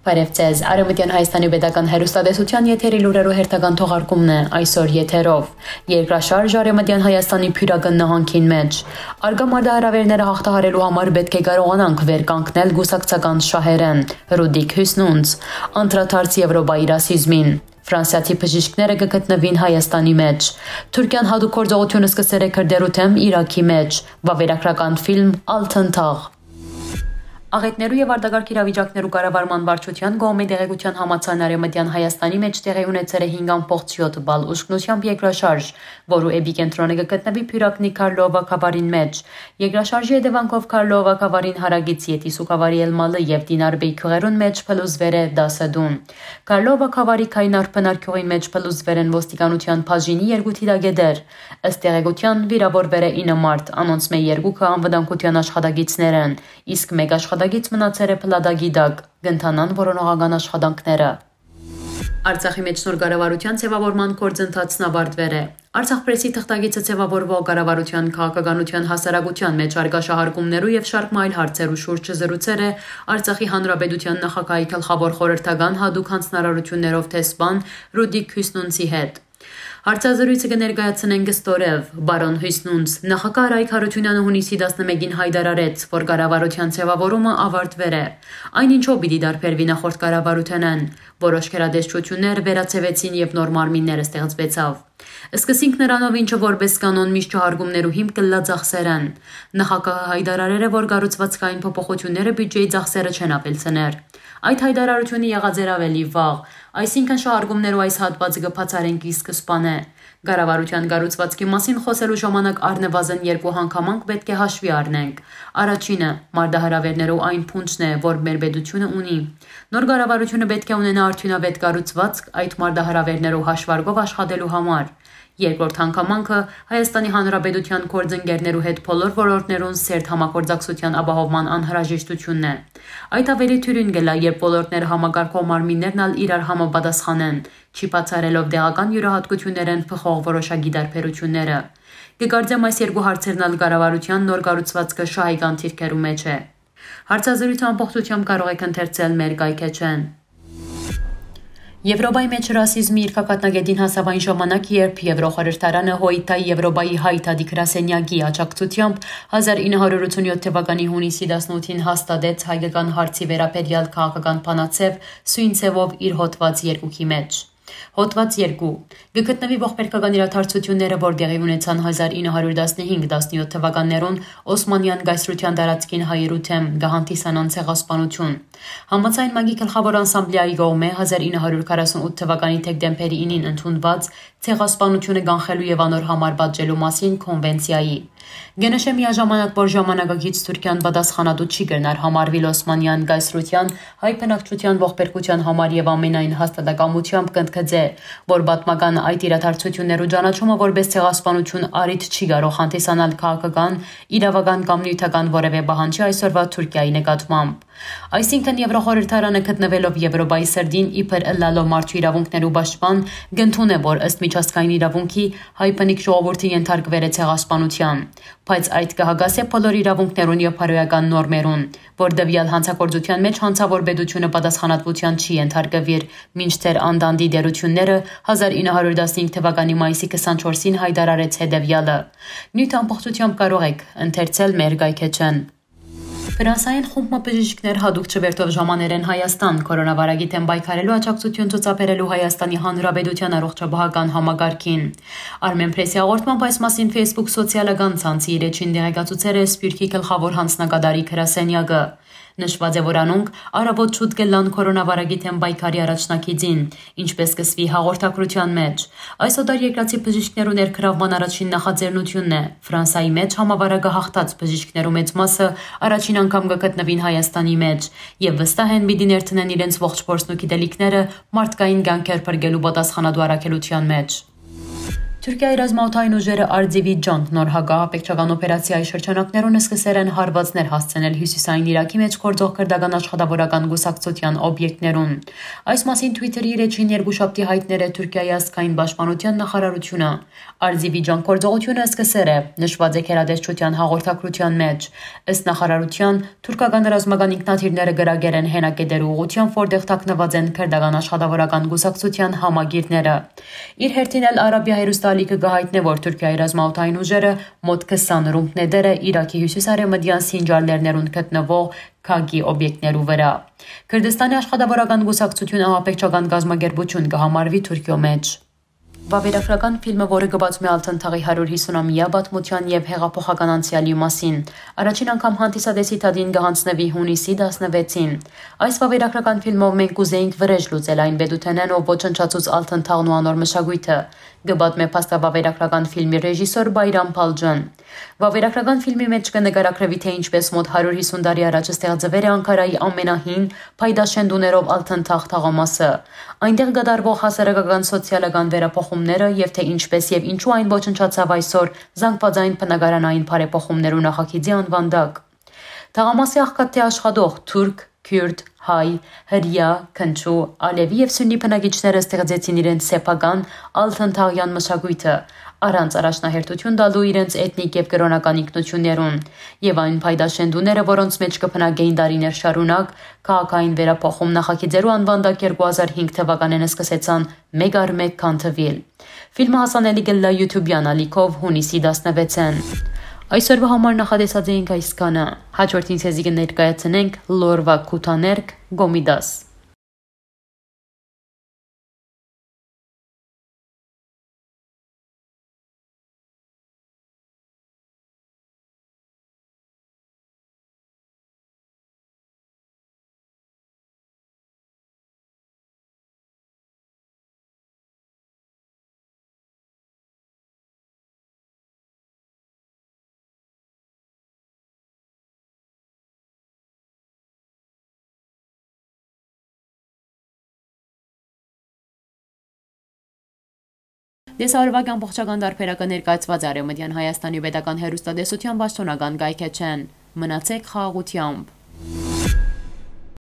Բարև ձեզ, Արևմտյան Հայաստանի Պետական հեռուստատեսության եթերի լուրերու հերթական թողարկումն է այսօր եթերով։ Երկրաշարժ Արևմտյան Հայաստանի Փյուրագն նահանգին մեջ։ Արգա մարտահրավերները հաղթահարելու համար պետք է կարողանանք վերկանգնել գուսակցական շահերեն։ Ռուդիկ Հյուսնունց, անդրադարձ Եվրոպայի ռասիզմին։ Ֆրանսիացի բժիշկները կգտնվին Հայաստանի մեջ։ Թուրքիան հատուկ գործողություն սկսել է քրդերու թեմ Իրաքի մեջ։ Վավերագրական ֆիլմ Ալթընթաղ։ Աղետներու եւ արտակարգ իրավիճակներու կառավարման վարչության կողմի դեղեցության համաձայն Արևմտյան Հայաստանի մեջ տեղի ունեցել է 5.7 բալ ուժգնությամբ երկրաշարժ, որու էպիկենտրոնը կգտնվի Փյուրակնի Քարլովա Քավարին մեջ։ Երկրաշարժի հետևանքով Քարլովա Քավարին հարագից Ետիսուկավարի Էլմալը եւ Դինարբեյ քյուղերուն մեջ փլուզվեր է 10 դուն։ Քարլովա Քավարի քայնար բնակյուղի մեջ փլուզվեր են ոստիկանության բաժինի 2 թիրագետեր։ Ըստ տեղեկության վիրավորվեր է 9 մարդ, անոնց մե 2-ը անվտանգության աշխատակիցներ են, իսկ մեկ աշխատակից մնացել է փլադագի դակ, կընթանան որոնողական աշխատանքները։ Արցախի մեջ նոր կառավարության ձևավորման գործընթացն ավարտվել է։ Արցախ պրեսի թղթակիցը ձևավորվող կառավարության քաղաքականության հասարակության մեջ արկա շահարկումներու եւ շարք այլ հարցերու շուրջ զրուցել է Արցախի հանրապետության նախագահի գլխավոր խորհրդական հատուկ հանձնարարություններով տեսփան Ռուդիկ Հյուսնունցի հետ։ Հարցազրույցը կներկայացնեն գստորև բարոն Հյուսնունց նախագահ Արայք Հարությունյանը հունիսի 11-ին հայտարարեց, որ կառավարության ձևավորումը ավարտվել է։ Այնինչով պիտի դարբերվի նախորդ կառավարությանն, որոշ քերադեսչություններ վերացվեցին եւ նոր մարմինները ստեղծվեցավ։ Սկսենք նրանով, ինչը որպես կանոն միշտ չհարգումներու հիմք կլա ծախսերն։ Նախագահը հայտարարել է, որ կառուցվածքային փոփոխությունները բյուջեի ծախսերը չեն ապելցներ։ Այդ հայտարարությունը եղած էր ավելի վաղ, այսինքն շահարկումներու այս հատվածը կբացառենք ի սկզբանե։ Կառավարության կառուցվածքի մասին խոսելու ժամանակ առնվազն 2 հանգամանք պետք է հաշվի առնենք։ Առաջինը մարտահրավերներու այն փունջն է, որ մեր պետությունը ունի։ Նոր կառավարությունը պետք է ունենա արդյունավետ կառուցվածք այդ մարտահրավերներու հաշվարկով աշխատելու համար։ Երկրորդ հանգամանքը Հայաստանի Հանրապետության գործընկերներու հետ բոլոր ոլորտներուն սերտ համագործակցության ապահովման անհրաժեշտությունն է։ Այդ ավելի թյուրին գլա, երբ ոլորտները համակարգող մարմիններն ալ իրար համապատասխանեն, չի բացառելով տեղական յուրահատկություններն փոխող որոշակի դարբերությունները։ Կգարձեմ այս երկու հարցերն ալ կառավարության նոր կառուցվածքը շահիկան թիրքերու մեջ է։ Հարցազրույցը ամբողջությամբ կարող եք ընթերցել մեր կայքեջեն։ Եվրոպայի մեջ ռասիզմի իր կակատնագետին հասավ այն ժամանակ, երբ Եվրոխորհրդարանը Հոյիթայի Եվրոպայի հայտարարի գրասենյակի աջակցությամբ 1987 թվականի հունիսի 18-ին հաստատեց հայկական հարցի վերաբերյալ քաղաքական բանացև սույն ցևով իր հոդված 2-ի մեջ։ Հոդված 2. Գտնվի ողբերգական իրադարձությունները, որ տեղի ունեցան 1915-17 թվականներուն Օսմանյան գայսրության տարածքին հայերու թեմ գահանտիսանան ցեղասպանություն։ Համաձայն ՄԱԳ-ի գլխավոր ասամբլեայի կողմէ 1948 թվականի դեկտեմբերի 9-ին ընդունված ցեղասպանությունը կանխելու եւ անոր համար պատժելու մասին կոնվենցիայի։ Գնշե միաժամանակ, որ ժամանակակից Թուրքիան պատասխանատու չի կրնար համարվել Օսմանյան գայսրության հայ բնակչության ողբերգության համար եւ ամենայն հաստատակամությամբ կընդգծե, որ պատմական այդ իրադարձություններու ճանաչումը որպես ցեղասպանություն առիթ չի կարող հանդիսանալ քաղաքական, իրավական կամ նյութական որևէ պահանջի այսօրվա Թուրքիայի նկատմամբ։ Այսինքն Եվրոխորհրդարանը գտնվելով Եվրոպայի սրդին իբր ըլլալով մարդու իրավունքներու պաշտպան գնդուն է, որ ըստ միջազգային իրավունքի հայ բնիկ ժողովուրդը ենթարկվել է ցեղասպանության, բայց այդ կհագասե բոլոր իրավունքներուն եւ բարոյական նորմերուն, որ դվյալ հանցագործության մեջ հանցավոր պետությունը պատասխանատվության չի ենթարկվիր, մինչդեռ անդանդի դերությունները 1915 թվականի մայիսի 24-ին հայտարարեց հետևյալը։ Նույն ամբողջությամբ կարող եք ընթերցել մեր կայքեջեն։ Ֆրանսիայեն խումբ բժիշկներ հատուկ չվերթով ժամաներ են Հայաստան կորոնավիրուսի դեմ պայքարելու աջակցություն ցուցաբերելու Հայաստանի Հանրապետության առողջապահական համագարքին։ Armen Press-ի հաղորդմամբ այս մասին Facebook սոցիալական ցանցի իր էջին տեղեկացուցել է Սփյուռքի գլխավոր հանձնագետարի գրասենյակը։ Նշված է, որ անոնք առավոտ շուտ կլան կորոնավիրուսի դեմ պայքարի առաջնակիցին, ինչպես կսվի հաղորդակցության մեջ։ Այս օտարերկրացի բժիշկներու ներգրավման առաջին նախաձեռնությունն է։ Ֆրանսիայի մեջ համավարակը հաղթած բժիշկներու մեծ մասը առաջին անգամ կգտնվին Հայաստանի մեջ եւ վստահ են պիտի ներդնեն իրենց ողջ փորձն ու գիտելիքները մարդկային կյանքեր բրգելու պատասխանատու առաքելության մեջ։ Թուրքիայի ռազմաօդային ուժերը Արձիվիջան նոր հակահապեկչական օպերացիայի շրջանակներուն սկսել են հարվածներ հասցնել հյուսիսային Իրաքի մեջ գործող քրդական աշխատավորական գուսակցության օբյեկտներուն։ Այս մասին Twitter-ի իր էջին երկուշաբթի հայտնել է Թուրքիայի ազգային պաշտպանության նախարարությունը։ Արձիվիջան գործողությունը սկսել է նշված է քերադեսչության հաղորդակցության մեջ։ Ըստ նախարարության, թուրքական ռազմական ինքնաթիռները գրագել են հենակետեր ուղղությամբ, որտեղ թաքնված են քրդական աշխատավորական գուսակցության համագիրները։ Իր հերթին էլ Արաբիա հերոստալիքը գահիտնե, որ Թուրքիայի ռազմաօդային ուժերը մոտ 20 ռումբներ է Իրաքի հյուսիսարևմտյան Սինջար լեռներուն գտնվող Քագի օբյեկտներու վրա։ Քրդստանի աշխատավորական գուսակցությունը ահաբեկչական գազམ་ագերբություն կհամարվի Թուրքիո մեջ։ Վավերագրական ֆիլմը, որը գբացում է Ալթընթաղի 150-ամյա պատմության եւ հեղափոխական անցյալի մասին, առաջին անգամ հանդիսադեսի թադին կհանձնվի հունիսի 16-ին։ Այս վավերագրական ֆիլմով մենք կուզեինք վրեժ լուծել այն բեդութենեն, ով ոչնչացուց Ալթընթաղն ու անոր մշակույթը, գբացում է փաստավավերագրական ֆիլմի ռեժիսոր Բայրամ Փալջան։ Վավերագրական ֆիլմի մեջ կնկարագրվի, թե ինչպես մոտ 150 տարի առաջ ստեղծվել է Անկարայի ամենահին փայդաշենդուներով Ալթընթաղ թաղամասը։ Այնտեղ կատարվող հասարակական սոցիալական վերափոխումները եւ թե ինչպես եւ ինչու այն ոչնչացավ այսօր զանգվածային բնակարանային բարեփոխումներու նախագիծի անվան տակ։ Թաղամասի աղքատ թե աշխատող թուրք, քյուրդ, հայ, հրյա, քնչու, ալևի եւ սուննի բնակիչները ստեղծեցին իրենց սեփական ալթընթաղյան մշակույթը, առանց առաջնահերթություն տալու իրենց էթնիկ եւ կրոնական ինքնություններուն, եւ այն փայդաշենդուները, որոնց մեջ կփնագեին դարիներ շարունակ, քաղաքային վերափոխում նախագիծերու անվան տակ 2005 թվականին սկսեցան մեկ առ մեկ քանթվել։ Ֆիլմը հասանելի կլա YouTube-յան ալիքով հունիսի 16-ին։ Այսօրվա համար նախադեսած էինք այս կանը, հաջորդին ցեզի կներկայացնենք Լորվա Քութաներկ Գոմիդաս։ Դեսարվակ ամբողջական դարբերակը ներկայացված Արևմտյան Հայաստանի պետական հեռուստատեսության պաշտոնական կայքէջեն։ Մնացեք խաղաղությամբ։